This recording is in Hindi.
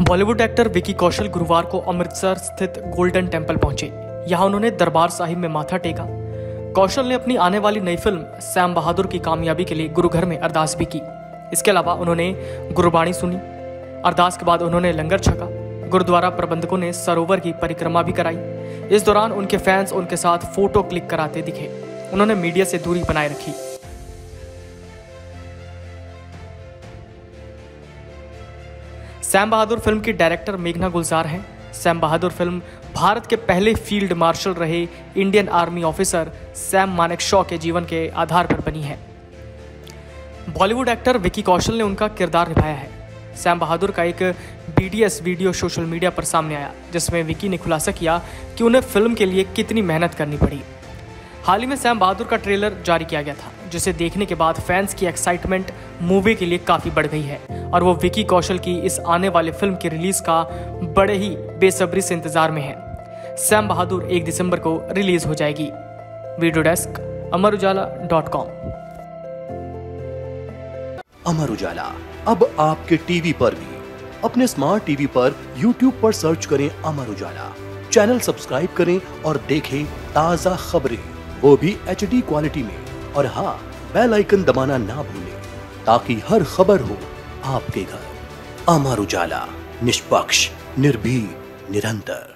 बॉलीवुड एक्टर विकी कौशल गुरुवार को अमृतसर स्थित गोल्डन टेम्पल पहुंचे। यहां उन्होंने दरबार साहिब में माथा टेका। कौशल ने अपनी आने वाली नई फिल्म सैम बहादुर की कामयाबी के लिए गुरुघर में अरदास भी की। इसके अलावा उन्होंने गुरबाणी सुनी। अरदास के बाद उन्होंने लंगर छका। गुरुद्वारा प्रबंधकों ने सरोवर की परिक्रमा भी कराई। इस दौरान उनके फैंस उनके साथ फोटो क्लिक कराते दिखे। उन्होंने मीडिया से दूरी बनाए रखी। सैम बहादुर फिल्म की डायरेक्टर मेघना गुलजार हैं। सैम बहादुर फिल्म भारत के पहले फील्ड मार्शल रहे Indian army officer Sam Manekshaw के जीवन के आधार पर बनी है। बॉलीवुड एक्टर विकी कौशल ने उनका किरदार निभाया है। सैम बहादुर का एक BTS वीडियो सोशल मीडिया पर सामने आया, जिसमें विकी ने खुलासा किया कि उन्हें फिल्म के लिए कितनी मेहनत करनी पड़ी। हाल ही में सैम बहादुर का ट्रेलर जारी किया गया था, जिसे देखने के बाद फैंस की एक्साइटमेंट मूवी के लिए काफी बढ़ गई है और वो विकी कौशल की इस आने वाले फिल्म की रिलीज का बड़े ही बेसब्री से इंतजार में है। सैम बहादुर 1 दिसंबर को रिलीज हो जाएगी। Video desk अमरुजाला.com। अमर उजाला अब आपके टीवी पर भी। अपने स्मार्ट टीवी पर YouTube पर सर्च करें अमर उजाला, चैनल सब्सक्राइब करें और देखें ताजा खबरें, वो भी HD क्वालिटी में। और हाँ, बेल आइकन दबाना ना भूलें ताकि हर खबर हो आपके घर। अमर उजाला, निष्पक्ष, निर्भीक, निरंतर।